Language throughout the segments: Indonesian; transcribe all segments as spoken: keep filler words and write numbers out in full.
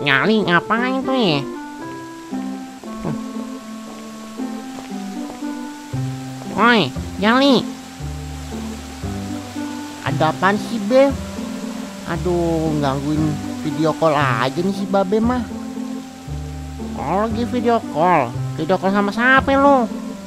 Nyali ngapain tuh ya? Woi, Nyali. Ada apaan sih, Be? Aduh, gangguin video call aja nih si Babe mah. Oh, lagi video call. Video call sama siapa lu?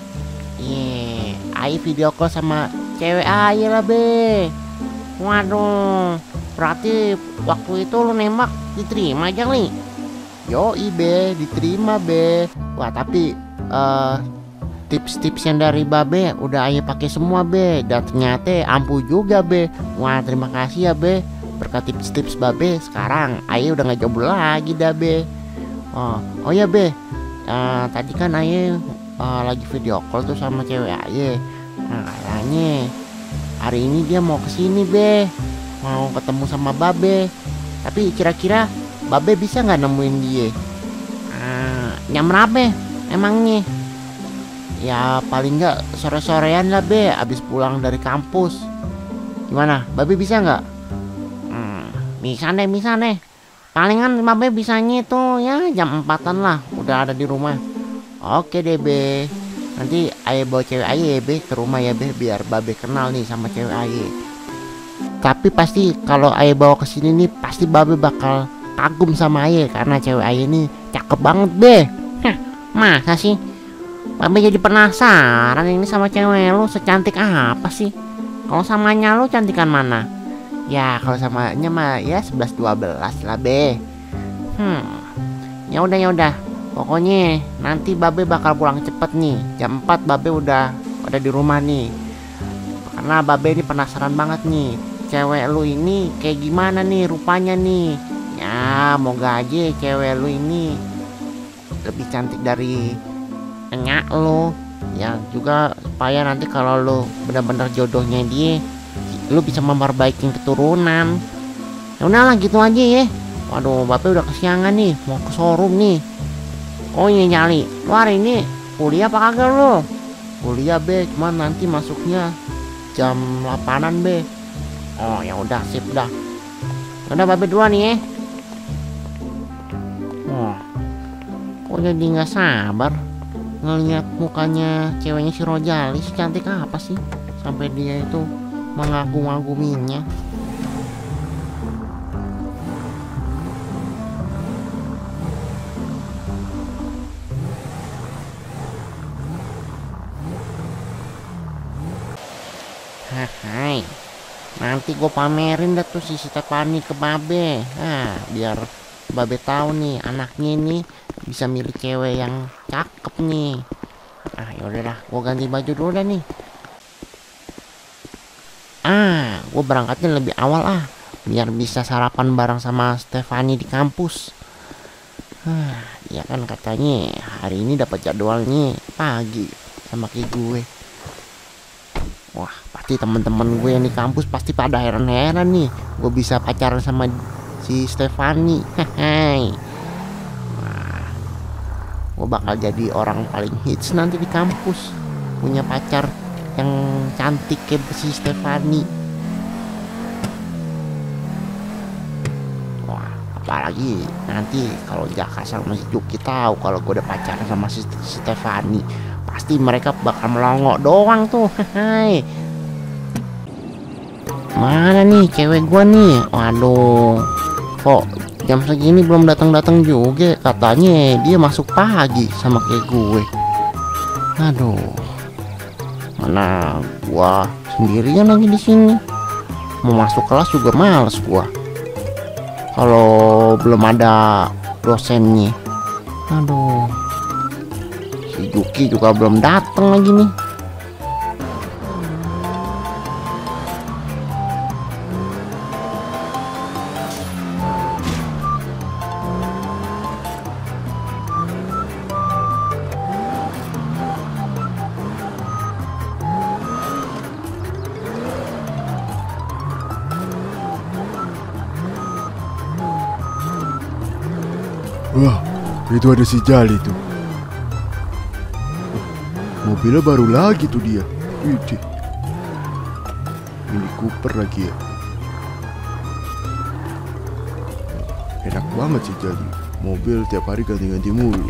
Iya, Ai video call sama cewek Ai lah, Be. Waduh, berarti waktu itu lu nembak diterima aja nih. Yoi, Be, diterima, Be. Wah, tapi uh, tips-tips yang dari Babe udah Aye pakai semua, Be, dan ternyata ampuh juga, Be. Wah, terima kasih ya, Be. Berkat tips-tips Babe, sekarang Aye udah nggak jomblo lagi dah, Be. Oh, oh ya, Be. Uh, tadi kan Aye uh, lagi video call tuh sama cewek Aye. Nah, katanya hari ini dia mau kesini, Be. Mau ketemu sama Babe. Tapi kira-kira Babe bisa nggak nemuin dia? Uh, jam berapa emangnya? Ya paling nggak sore-sorean lah, Be, abis pulang dari kampus. Gimana, Babe bisa nggak? Hmm, bisa deh, bisa deh. Palingan Babe bisanya tuh ya jam empatan lah, udah ada di rumah. Oke deh, Be. Nanti Aye bawa cewek Aye, Be, ke rumah ya, Be, biar Babe kenal nih sama cewek Aye. Tapi pasti kalau Aye bawa ke sini nih, pasti Babe bakal kagum sama Aye karena cewek Aye nih cakep banget, Be. Hah, masa sih? Babe jadi penasaran ini sama cewek lu secantik apa sih? Kalau samanya lu cantikan mana? Ya kalau samanya mah ya sebelas dua belas lah, Be. Hmm. Ya udah ya udah. Pokoknya nanti Babe bakal pulang cepet nih. jam empat Babe udah udah di rumah nih. Karena Babe ini penasaran banget nih. Cewek lu ini kayak gimana nih rupanya nih? Ya moga aja cewek lu ini lebih cantik dari nyak lo. Ya juga supaya nanti kalau lo benar-benar jodohnya dia, lo bisa memperbaiki keturunan. Ya udahlah gitu aja ya. Waduh, Bapak udah kesiangan nih, mau ke showroom nih. Oh iya Nyali, lo hari ini kuliah apa kagak lo? Kuliah, Be, cuman nanti masuknya jam delapanan, Be. Oh ya udah, sip dah. Udah Bapak duluan nih ya. Oh, kok jadi nggak sabar ngeliat mukanya ceweknya si Rojali, si cantik apa sih sampai dia itu mengagum-aguminya. Hai, nanti gue pamerin dah tuh si Stefani ke Babe. Nah, biar Babe tahu nih anaknya ini bisa milih cewek yang cakep nih. Ah yaudahlah, gue ganti baju dulu dah nih. Ah, gue berangkatnya lebih awal ah, biar bisa sarapan bareng sama Stefani di kampus. Ah, ya kan katanya hari ini dapat jadwalnya pagi sama kayak gue. Wah, pasti teman-teman gue yang di kampus pasti pada heran-heran nih, gue bisa pacaran sama si Stefani. Hehehe. Gue bakal jadi orang paling hits nanti di kampus, punya pacar yang cantik kayak si Stefani. Wah, apalagi nanti kalau Jaka sama si Juki tahu kalau gue udah pacaran sama si Stefani, pasti mereka bakal melongo doang tuh. Hai, mana nih cewek gue nih? Waduh, kok jam segini belum datang-datang juga? Katanya dia masuk pagi sama kayak gue. Aduh, mana gua sendirian lagi di sini. Mau masuk kelas juga males gua kalau belum ada dosennya. Aduh, si Juki juga belum datang lagi nih. Wah, itu ada si Jali tuh. Mobilnya baru lagi tuh dia. Widih. Mini Cooper lagi ya. Enak banget si Jali. mobil tiap hari ganti-ganti mulu.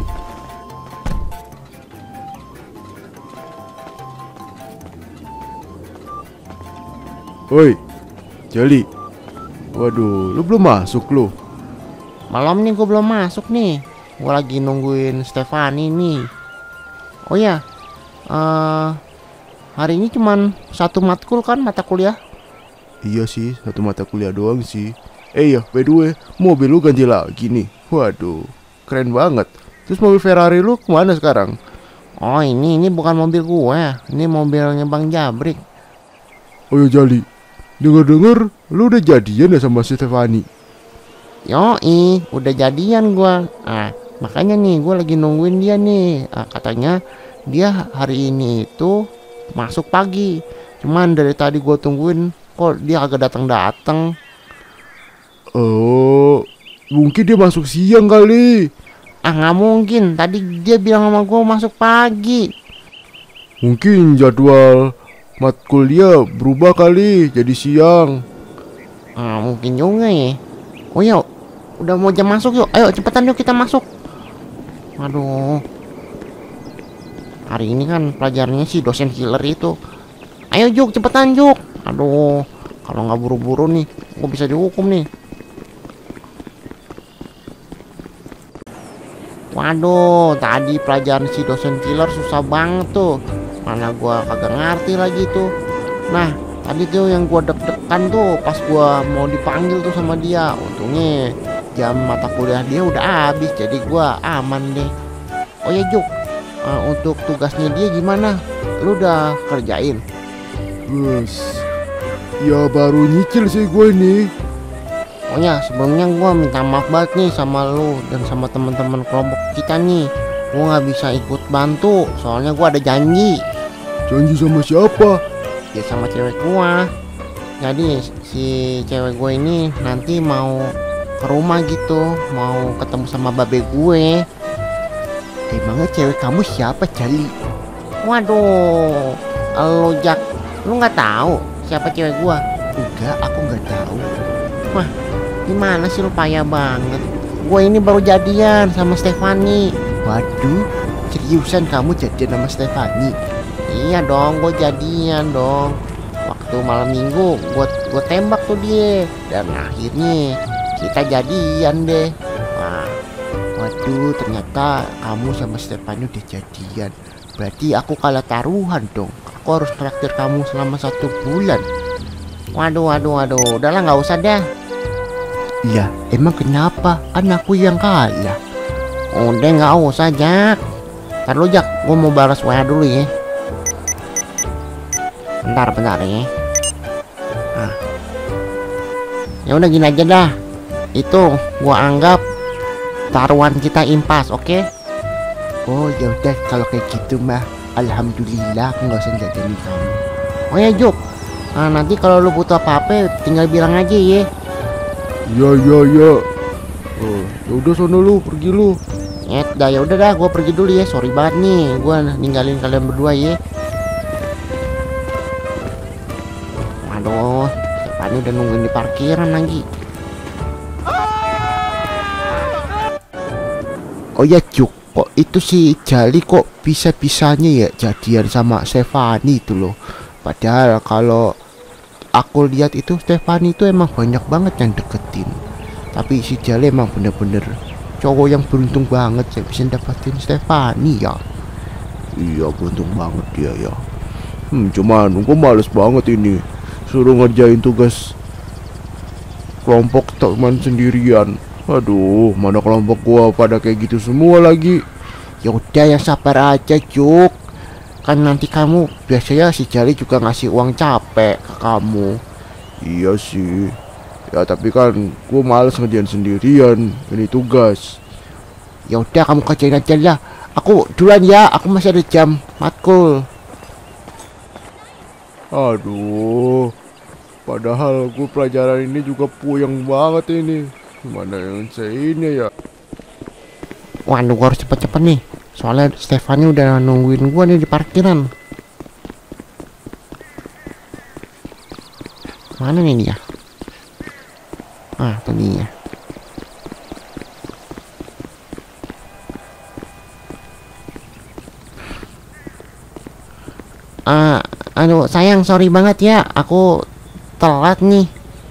Woi, Jali. Waduh, lu belum masuk lu. Malam nih gue belum masuk nih. Gue lagi nungguin Stefani nih. Oh ya, uh, hari ini cuman satu matkul kan mata kuliah? Iya sih, satu mata kuliah doang sih. Eh ya, by the way, mobil lu ganti lagi nih. Waduh, keren banget. Terus mobil Ferrari lu kemana sekarang? Oh ini, ini bukan mobil gue. Ini mobilnya Bang Jabrik. Oh ya Jali, denger-denger lu udah jadian ya sama si Stefani? Yoi, udah jadian gua. Ah, makanya nih gue lagi nungguin dia nih. Ah, katanya dia hari ini itu masuk pagi. Cuman dari tadi gue tungguin kok dia agak datang-datang. Oh, mungkin dia masuk siang kali. Ah nggak mungkin. Tadi dia bilang sama gue masuk pagi. Mungkin jadwal matkul dia berubah kali jadi siang. Ah mungkin juga ya. Oh ya, udah mau jam masuk yuk. Ayo cepetan yuk kita masuk. Aduh. Hari ini kan pelajarannya si dosen killer itu. Ayo Juk, cepetan Juk. Aduh, kalau nggak buru-buru nih, gue bisa dihukum nih. Waduh, tadi pelajaran si dosen killer susah banget tuh. Mana gua kagak ngerti lagi tuh. Nah, tadi tuh yang gua deg-degan tuh pas gua mau dipanggil tuh sama dia. Untungnya jam mata kuliah dia udah habis, jadi gua aman deh. Oh ya Juk, uh, untuk tugasnya dia gimana? Lu udah kerjain? Bus, ya baru nyicil sih gue nih. Oh ya, sebelumnya gue minta maaf banget nih sama lu dan sama teman-teman kelompok kita nih. Gue nggak bisa ikut bantu, soalnya gue ada janji. Janji sama siapa? Ya sama cewek gue. Jadi si cewek gue ini nanti mau ke rumah gitu, mau ketemu sama babe gue. Emangnya cewek kamu siapa, Jali? Waduh, lo Jak, lu nggak tahu siapa cewek gue? Enggak, aku nggak tahu. Wah, gimana sih lu payah banget. Gue ini baru jadian sama Stefani. Waduh, seriusan kamu jadian sama Stefani? Iya dong, gue jadian dong. Waktu malam minggu gue gue tembak tuh dia. Dan akhirnya kita jadian deh. Wah, waduh, ternyata kamu sama Stefani udah jadian. Berarti aku kalah taruhan dong. Aku harus traktir kamu selama satu bulan. Waduh, waduh, waduh, udahlah nggak usah dah. Iya, emang kenapa? Kan aku yang kalah. Udah nggak usah Jak. Ntar lu Jak, gue mau balas W A dulu ya. Bentar, bentar ya. Nah. Ya udah gini aja dah. Itu gua anggap taruhan kita impas, oke? Okay? Oh ya udah kalau kayak gitu mah, alhamdulillah aku nggak usah jadiin kamu. Oh ya Juk, nah, nanti kalau lu butuh apa-apa tinggal bilang aja ya. Ya ya ya. Oh, ya udah sono lu, pergi lu. Eh, dah ya udah dah, gua pergi dulu ya. Sorry banget nih, gua ninggalin kalian berdua ya. Aduh, Stefani udah nungguin di parkiran lagi. Oh ya Juk, kok itu si Jali kok bisa-bisanya ya jadian sama Stefani itu loh. Padahal kalau aku lihat itu Stefani itu emang banyak banget yang deketin. Tapi si Jali emang bener-bener cowok yang beruntung banget saya bisa dapetin Stefani ya. Iya, beruntung banget dia ya. Hmm, cuman gue males banget ini. Suruh ngerjain tugas kelompok teman sendirian. Aduh, mana kelompok gua pada kayak gitu semua lagi. Ya udah yang sabar aja Juk. Kan nanti kamu biasanya si Jali juga ngasih uang capek ke kamu. Iya sih. Ya tapi kan gua males ngerjain sendirian. Ini tugas. Ya udah kamu kerjain aja lah. Aku duluan ya, aku masih ada jam matkul. Aduh. Padahal gue pelajaran ini juga puyeng banget ini. Gimana yang saya ini ya? Waduh, gue harus cepet-cepet nih. Soalnya Stefani udah nungguin gue nih di parkiran. Mana nih dia? Ah, tadinya. Aduh, sayang, sorry banget ya, aku telat nih.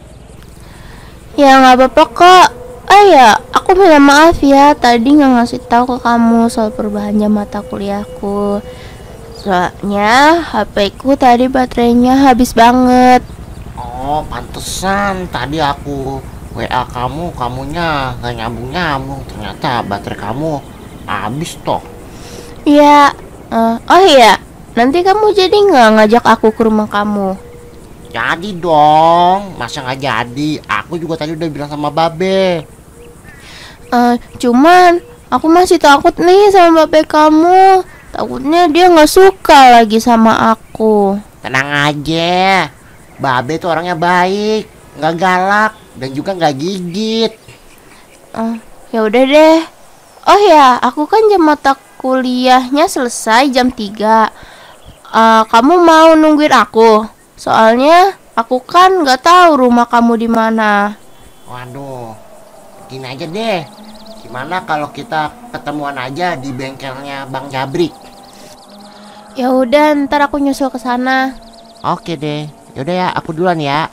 Ya nggak apa-apa kok. Oh ya, aku minta maaf ya tadi nggak ngasih tahu ke kamu soal perubahan jam mata kuliahku. Soalnya H P ku tadi baterainya habis banget. Oh, pantesan tadi aku W A kamu, kamunya nggak nyambung-nyambung. Ternyata baterai kamu habis toh. Iya. Uh, oh iya, nanti kamu jadi nggak ngajak aku ke rumah kamu? Jadi dong, masa nggak jadi? Aku juga tadi udah bilang sama Babe. Uh, cuman aku masih takut nih sama babe kamu. Takutnya dia nggak suka lagi sama aku. Tenang aja, Babe tuh orangnya baik, nggak galak, dan juga nggak gigit. Uh, ya udah deh. Oh ya, aku kan jam mata kuliahnya selesai jam tiga. Uh, kamu mau nungguin aku? Soalnya aku kan nggak tahu rumah kamu di mana. Waduh, gini aja deh. Gimana kalau kita ketemuan aja di bengkelnya Bang Jabrik? Ya udah, ntar aku nyusul ke sana. Oke deh. Yaudah ya, aku duluan ya.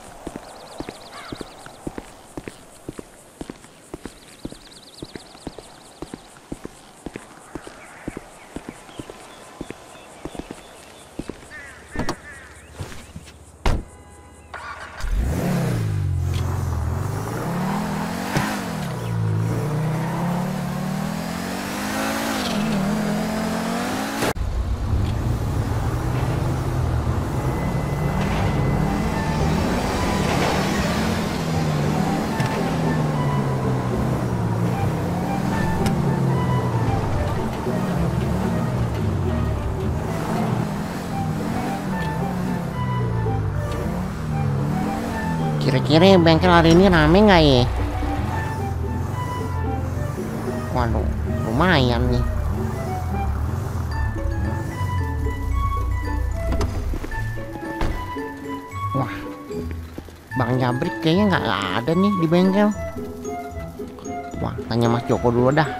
Kira-kira bengkel hari ini rame nggak ya? Waduh, lumayan nih. Wah, Bang Jabrik kayaknya nggak ada nih di bengkel. Wah, tanya Mas Joko dulu dah.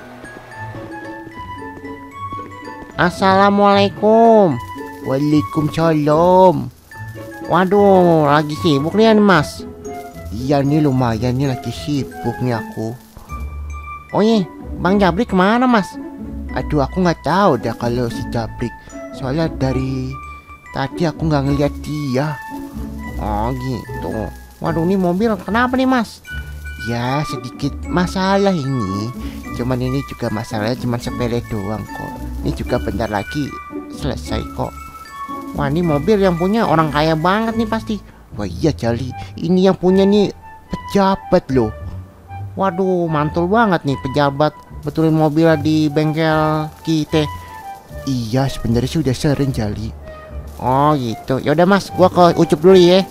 Assalamualaikum. Waalaikumsalam. Waduh, lagi sibuk nih Mas. Iya nih, lumayan nih, lagi sibuk nih aku. Oh iya, Bang Jabrik kemana Mas? Aduh, aku nggak tahu dah kalau si Jabrik. Soalnya dari tadi aku nggak ngeliat dia. Oh gitu. Waduh, ini mobil kenapa nih Mas? Ya sedikit masalah ini. Cuman ini juga masalahnya cuma sepele doang kok. Ini juga bentar lagi selesai kok. Wah, ini mobil yang punya orang kaya banget nih pasti. Wah iya Jali, ini yang punya nih pejabat loh. Waduh, mantul banget nih pejabat betulin mobil di bengkel kita. Iya, sebenarnya sih udah sering Jali. Oh gitu. Yaudah Mas, gua ke Ucup dulu ya.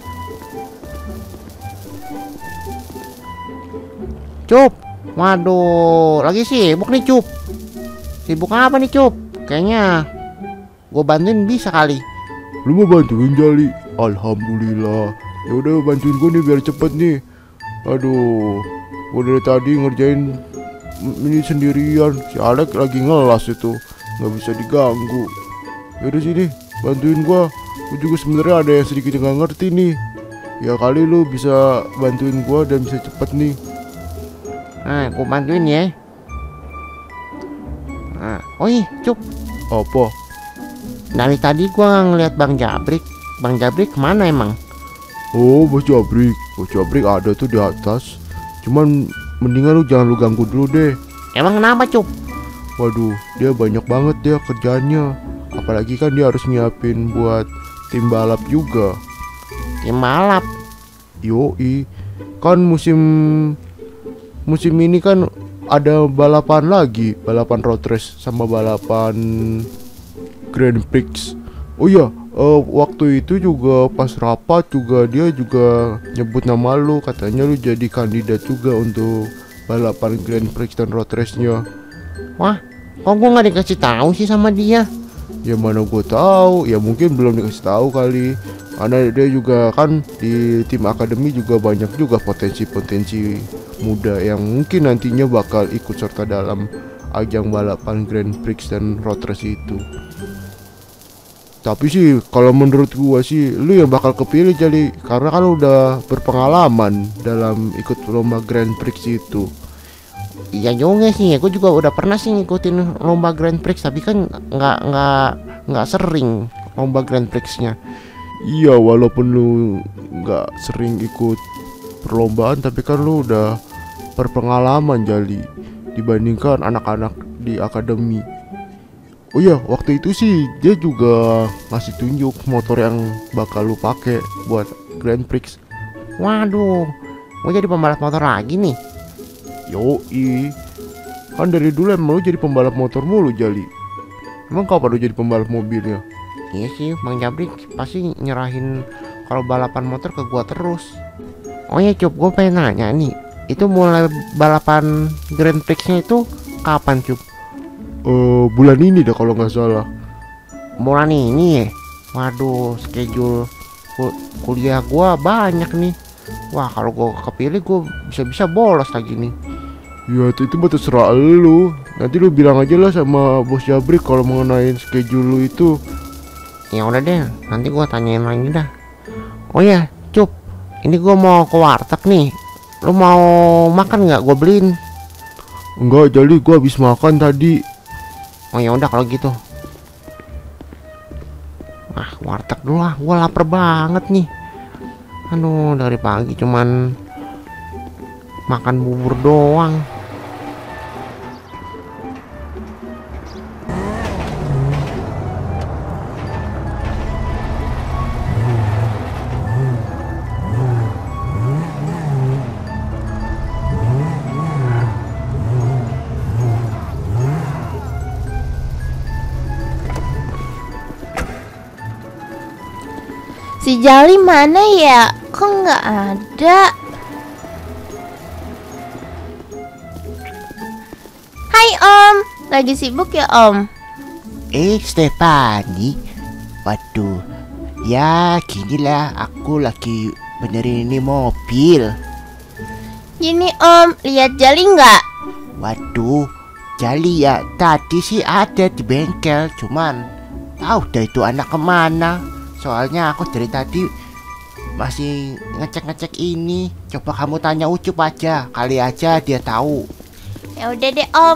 Cup. Waduh, lagi sibuk nih Cup. Sibuk apa nih Cup? Kayaknya gue bantuin bisa kali. Lu mau bantuin Jali? Alhamdulillah. Ya udah, bantuin gue nih biar cepet nih. Aduh, gue dari tadi ngerjain ini sendirian. Si Alek lagi ngelas itu, nggak bisa diganggu. Ya udah sini, bantuin gue. Gue juga sebenarnya ada yang sedikit nggak ngerti nih. Ya kali lu bisa bantuin gue dan bisa cepet nih. Nah, gue bantuin ya. Nah, oh iya, Cup. Apa? Dari tadi gua ngeliat Bang Jabrik. Bang Jabrik kemana emang? Oh, Bos Jabrik. Bos Jabrik ada tuh di atas. Cuman mendingan lu jangan lu ganggu dulu deh. Emang kenapa Cup? Waduh, dia banyak banget dia kerjanya. Apalagi kan dia harus nyiapin buat tim balap juga. Tim balap? Yoi, kan musim musim ini kan ada balapan lagi, balapan road race sama balapan Grand Prix. Oh iya, uh, waktu itu juga pas rapat juga dia juga nyebut nama lu, katanya lu jadi kandidat juga untuk balapan Grand Prix dan road race-nya. Wah, kok gua nggak dikasih tahu sih sama dia? Ya mana gue tahu, ya mungkin belum dikasih tahu kali. Karena dia juga kan di tim akademi juga banyak juga potensi-potensi muda yang mungkin nantinya bakal ikut serta dalam ajang balapan Grand Prix dan road race itu. Tapi sih kalau menurut gua sih lu yang bakal kepilih Jali, karena kan lu udah berpengalaman dalam ikut lomba Grand Prix itu. Iya juga sih, gue juga udah pernah sih ngikutin lomba Grand Prix, tapi kan nggak nggak nggak sering lomba Grand Prix-nya. Iya, walaupun lu nggak sering ikut perlombaan, tapi kan lu udah berpengalaman Jali dibandingkan anak-anak di akademi. Oh iya, waktu itu sih dia juga ngasih tunjuk motor yang bakal lu pakai buat Grand Prix. Waduh, gue jadi pembalap motor lagi nih. Yoi, kan dari dulu emang lu jadi pembalap motor mulu Jali. Emang kapan lu jadi pembalap mobilnya? Iya sih, Bang Jabrik pasti nyerahin kalau balapan motor ke gua terus. Oh ya Cup, gue pengen nanya nih, itu mulai balapan Grand Prix-nya itu kapan Cup? Eh, bulan ini dah kalau nggak salah. Bulan ini ya? Waduh, schedule ku- kuliah gua banyak nih. Wah, kalau gua kepilih gua bisa-bisa bolos lagi nih. Ya itu mah terserah lu. Nanti lu bilang aja lah sama bos Jabrik kalau mengenai schedule lu itu. Ya udah deh, nanti gua tanyain lagi dah. Oh ya, Cup, ini gua mau ke warteg nih. Lu mau makan nggak? Gua beliin. Enggak, Jali, gua habis makan tadi. Oh ya udah kalau gitu. Ah, warteg dulu lah, gua lapar banget nih. Aduh, dari pagi cuman makan bubur doang. Si Jali mana ya? Kok nggak ada? Hai Om, lagi sibuk ya Om? Eh, Stefani, waduh, ya ginilah aku lagi benerin ini mobil. Gini Om, lihat Jali nggak? Waduh, Jali ya tadi sih ada di bengkel, cuman tahu dah itu anak kemana. Soalnya aku dari tadi masih ngecek-ngecek ini. Coba kamu tanya Ucup aja, kali aja dia tahu. Ya udah deh Om.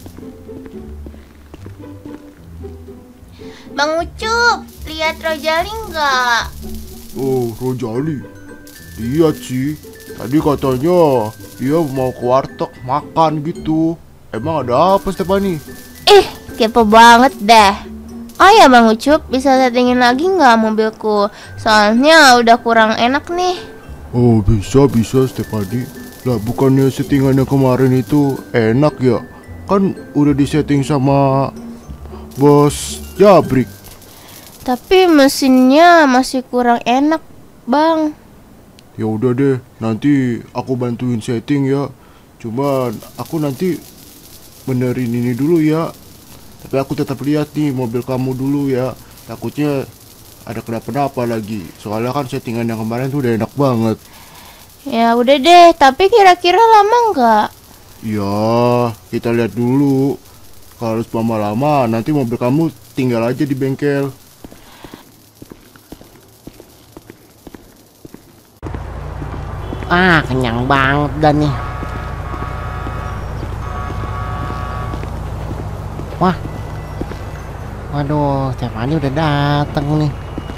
Bang Ucup, lihat Rojali nggak? Oh, Rojali. Lihat sih. Tadi katanya dia mau ke warteg makan gitu. Emang ada apa, Stefani? Ih, kepo banget deh. Oh ya Bang Ucup, bisa settingin lagi nggak mobilku? Soalnya udah kurang enak nih. Oh, bisa, bisa, Stefani. Lah, bukannya settingan yang kemarin itu enak ya? Kan udah disetting sama bos Jabrik. Tapi mesinnya masih kurang enak, Bang. Ya udah deh, nanti aku bantuin setting ya. Cuman aku nanti benerin ini dulu ya. Tapi aku tetap lihat nih mobil kamu dulu ya. Takutnya ada kenapa-napa lagi. Soalnya kan settingan yang kemarin tuh udah enak banget. Ya udah deh, tapi kira-kira lama nggak? Ya, kita lihat dulu. Kalau lama-lama nanti mobil kamu tinggal aja di bengkel. Ah, kenyang banget dah nih. Wah, waduh, Stefani udah dateng nih.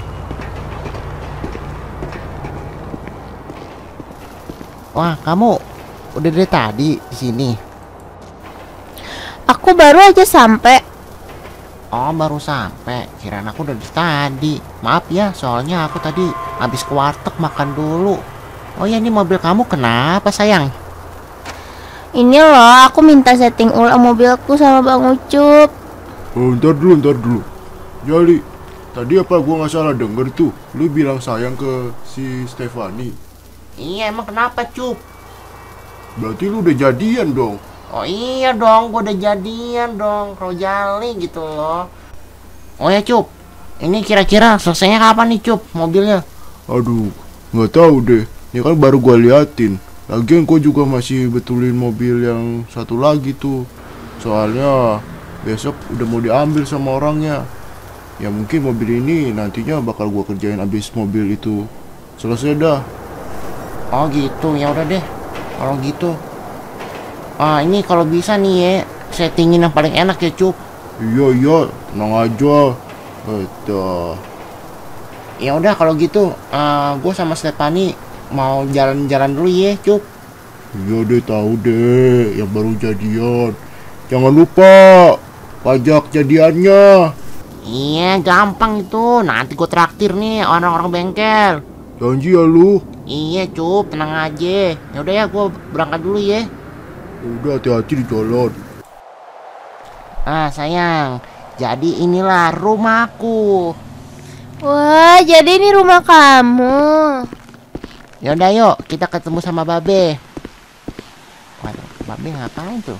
Wah, kamu udah dari tadi di sini. Aku baru aja sampai. Oh, baru sampai. Kirain aku udah dari tadi. Maaf ya, soalnya aku tadi habis ke warteg makan dulu. Oh ya, ini mobil kamu kenapa sayang? Ini loh, aku minta setting ulang mobilku sama Bang Ucup. Oh, ntar dulu, ntar dulu. Jali, tadi apa gua nggak salah denger tuh? Lu bilang sayang ke si Stefani. Iya, emang kenapa Cup? Berarti lu udah jadian dong. Oh iya dong, gue udah jadian dong, Rojali gitu loh. Oh ya Cup, ini kira-kira selesainya kapan nih Cup mobilnya? Aduh, nggak tahu deh. Ini kan baru gua liatin. Lagian gua juga masih betulin mobil yang satu lagi tuh. Soalnya besok udah mau diambil sama orangnya. Ya mungkin mobil ini nantinya bakal gua kerjain abis mobil itu selesai dah. Oh gitu, ya udah deh. Kalau gitu, ah ini kalau bisa nih ya, settingin yang paling enak ya Cup. Iya iya, tenang aja. Betul. Ya udah kalau gitu, uh, gue sama Stefani mau jalan-jalan dulu ya Cup. Iya deh, tahu deh, yang baru jadian. Jangan lupa pajak jadiannya. Iya gampang itu, nanti gue traktir nih orang-orang bengkel. Janji ya lu. Iya Cup, tenang aja. Ya udah ya, gue berangkat dulu ya. Udah, hati-hati di jalan. Ah sayang, jadi inilah rumahku. Wah, jadi ini rumah kamu. Ya udah yuk, kita ketemu sama Babe. Waduh, Babe ngapain tuh?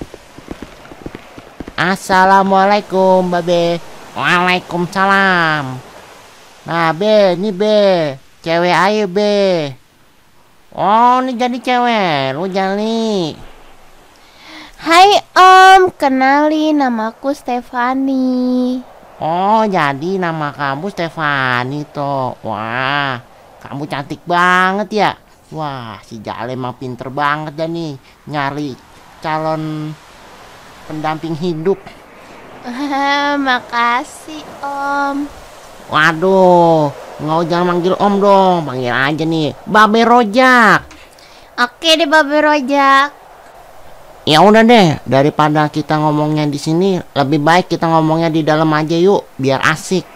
Assalamualaikum Babe. Waalaikumsalam. Nah Be, ini Be, cewek ayo Be. Oh ini jadi cewek, lu Jali. Hai Om, kenalin namaku Stefani. Oh jadi nama kamu Stefani toh. Wah, kamu cantik banget ya. Wah, si Jale emang pinter banget dah nih nyari calon pendamping hidup. Wah, makasih Om. Waduh, nggak jangan manggil Om dong, panggil aja nih Babe Rojak. Oke deh Babe Rojak. Ya udah deh, daripada kita ngomongnya di sini, lebih baik kita ngomongnya di dalam aja yuk, biar asik.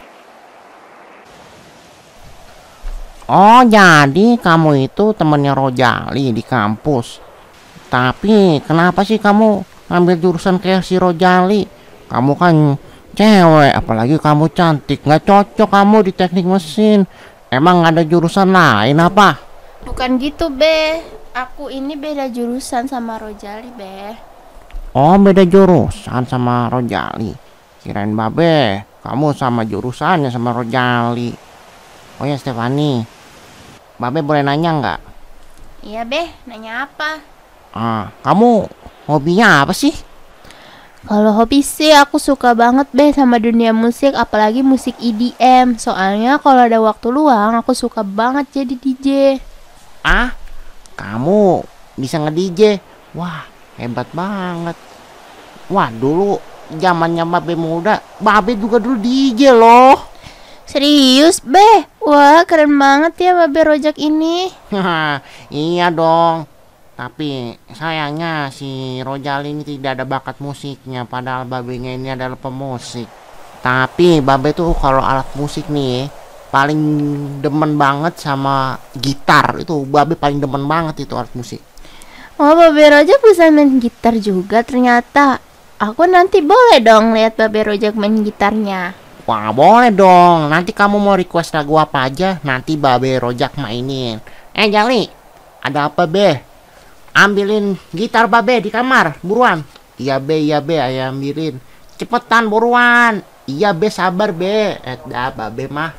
Oh, jadi kamu itu temennya Rojali di kampus. Tapi kenapa sih kamu ngambil jurusan kayak si Rojali? Kamu kan cewek, apalagi kamu cantik, nggak cocok kamu di teknik mesin. Emang ada jurusan lain apa? Bukan gitu Be, aku ini beda jurusan sama Rojali Be. Oh, beda jurusan sama Rojali. Kirain Babe, kamu sama jurusannya sama Rojali. Oh ya Stefani, Babe boleh nanya nggak? Iya Be, nanya apa? Ah, kamu hobinya apa sih? Kalau hobi sih aku suka banget Be sama dunia musik, apalagi musik E D M. Soalnya kalau ada waktu luang aku suka banget jadi D J. Ah, kamu bisa nge-D J? Wah, hebat banget. Wah, dulu zamannya Babe muda, Babe juga dulu D J loh. Serius Be? Wah keren banget ya Babe Rojak ini. Iya dong. Tapi sayangnya si Rojali ini tidak ada bakat musiknya, padahal Babenya ini adalah pemusik. Tapi Babe tuh kalau alat musik nih paling demen banget sama gitar. Itu Babe paling demen banget itu alat musik. Oh Babe Rojak bisa main gitar juga ternyata. Aku nanti boleh dong lihat Babe Rojak main gitarnya. Wah boleh dong. Nanti kamu mau request lagu apa aja, nanti Babe Rojak mainin. Eh Jali, ada apa Be? Ambilin gitar Babe di kamar, buruan. Iya Be, iya Be, ayo ambilin. Cepetan buruan. Iya Be, sabar Be. Eh dah Babe mah.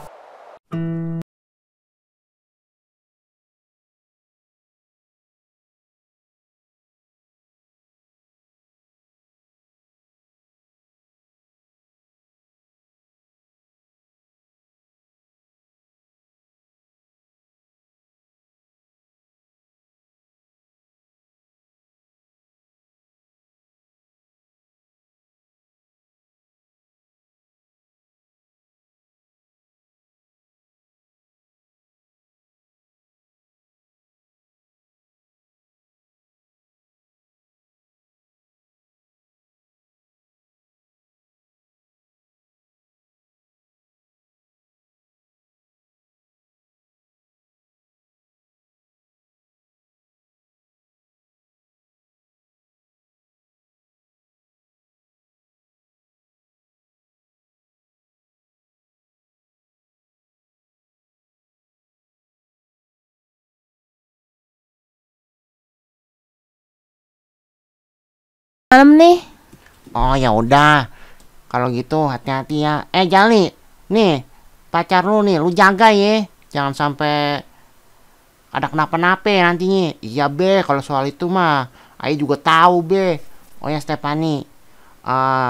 Malam nih. Oh ya udah. Kalau gitu hati-hati ya. Eh Jali, nih pacar lu nih, lu jaga ya. Jangan sampai ada kenapa-napa nantinya. Iya Be, kalau soal itu mah Ayo juga tahu Be. Oh ya Stefani, uh,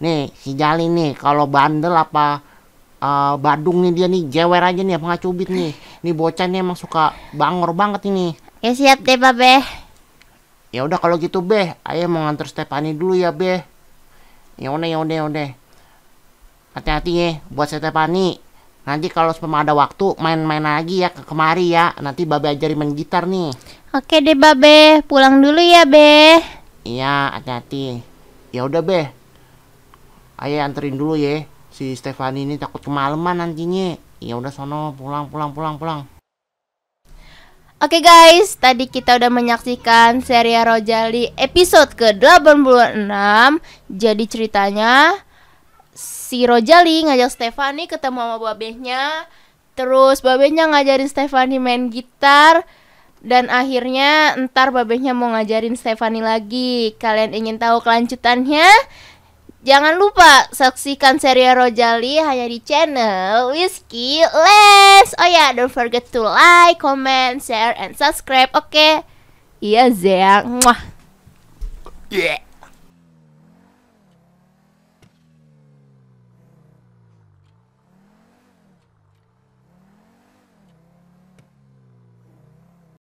Nih si Jali nih kalau bandel apa eh, Badung nih dia nih jewer aja nih apa nggak cubit nih. Nih bocah nih emang suka bangor banget ini. Ya siap deh Babe. Ya udah kalau gitu Beh, Ayah mau nganter Stefani dulu ya Beh. Ya udah ya udah ya udah. Hati-hati ya buat Stefani. Nanti kalau sempama ada waktu main-main lagi ya ke kemari ya. Nanti Babe ajarin main gitar nih. Oke deh Babe, pulang dulu ya Be. Iya, hati-hati. Ya udah Beh. Ayah anterin dulu ya. Si Stefani ini takut kemalaman nantinya. Ya udah sono pulang pulang pulang pulang. Oke guys, tadi kita udah menyaksikan serial Rojali episode ke delapan puluh enam. Jadi ceritanya si Rojali ngajak Stefani ketemu sama babehnya. Terus babehnya ngajarin Stefani main gitar. Dan akhirnya ntar babehnya mau ngajarin Stefani lagi. Kalian ingin tahu kelanjutannya? Jangan lupa saksikan serial Rojali hanya di channel Whiskey Lens. Oh ya, yeah, don't forget to like, comment, share, and subscribe. Oke, okay? Iya Zeng. Mwah. Yeah.